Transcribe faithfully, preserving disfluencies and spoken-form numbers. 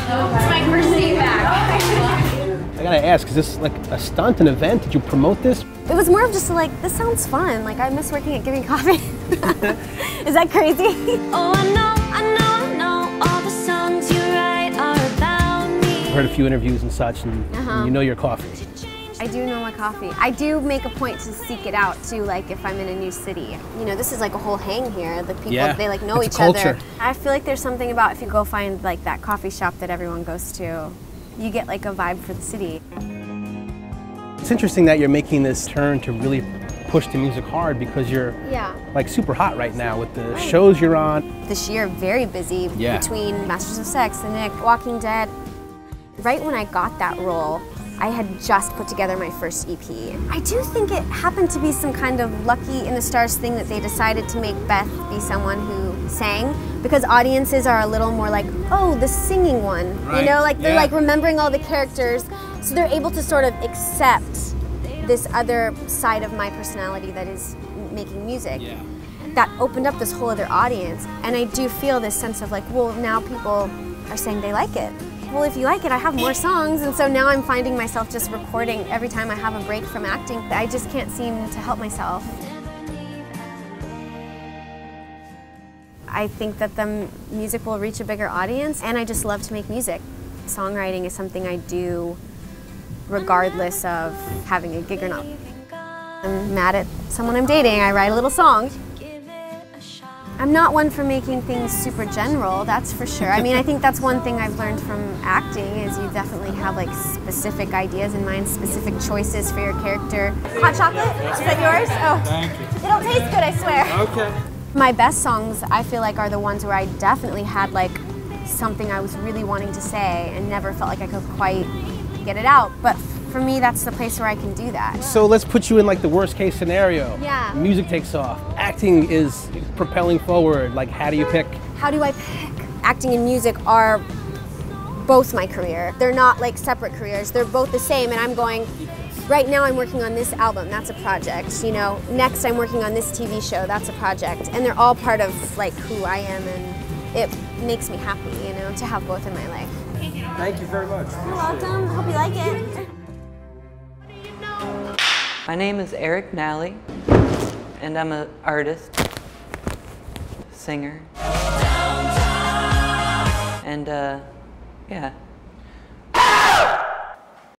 It's my first day back. I gotta ask, is this like a stunt, an event? Did you promote this? It was more of just like, this sounds fun. Like, I miss working at Giving Coffee. Is that crazy? Oh, I know, I know, I know, all the songs you write are about me. I've heard a few interviews and such, and, Uh-huh. and you know your coffee. I do know my coffee. I do make a point to seek it out too, like if I'm in a new city. You know, this is like a whole hang here. The people, Yeah, they like know it's each a culture. other. I feel like there's something about if you go find like that coffee shop that everyone goes to, you get like a vibe for the city. It's interesting that you're making this turn to really push the music hard because you're Yeah. like super hot right now with the shows you're on. This year, very busy Yeah. between Masters of Sex, The Nick, Walking Dead. Right when I got that role, I had just put together my first E P. I do think it happened to be some kind of lucky in the stars thing that they decided to make Beth be someone who sang, because audiences are a little more like, oh, the singing one. Right. You know, like they're Yeah. like remembering all the characters, so they're able to sort of accept this other side of my personality that is making music. Yeah. That opened up this whole other audience, and I do feel this sense of like, well, now people are saying they like it. Well, if you like it, I have more songs, and so now I'm finding myself just recording every time I have a break from acting. I just can't seem to help myself. I think that the music will reach a bigger audience, and I just love to make music. Songwriting is something I do regardless of having a gig or not. I'm mad at someone I'm dating, I write a little song. I'm not one for making things super general, that's for sure. I mean, I think that's one thing I've learned from acting is you definitely have like specific ideas in mind, specific choices for your character. Hot chocolate? Is that yours? Oh, Thank you. it'll taste good, I swear. Okay. My best songs, I feel like, are the ones where I definitely had like something I was really wanting to say and never felt like I could quite get it out. But for me, that's the place where I can do that. So let's put you in like the worst case scenario. Yeah. Music takes off. Acting is propelling forward. Like, how do you pick? How do I pick? Acting and music are both my career. They're not like separate careers. They're both the same, and I'm going, right now I'm working on this album, that's a project. You know, next I'm working on this T V show, that's a project. And they're all part of like who I am, and it makes me happy, you know, to have both in my life. Thank you very much. You're welcome. Hope you like it. My name is Eric Nally, and I'm an artist, singer, and uh, yeah.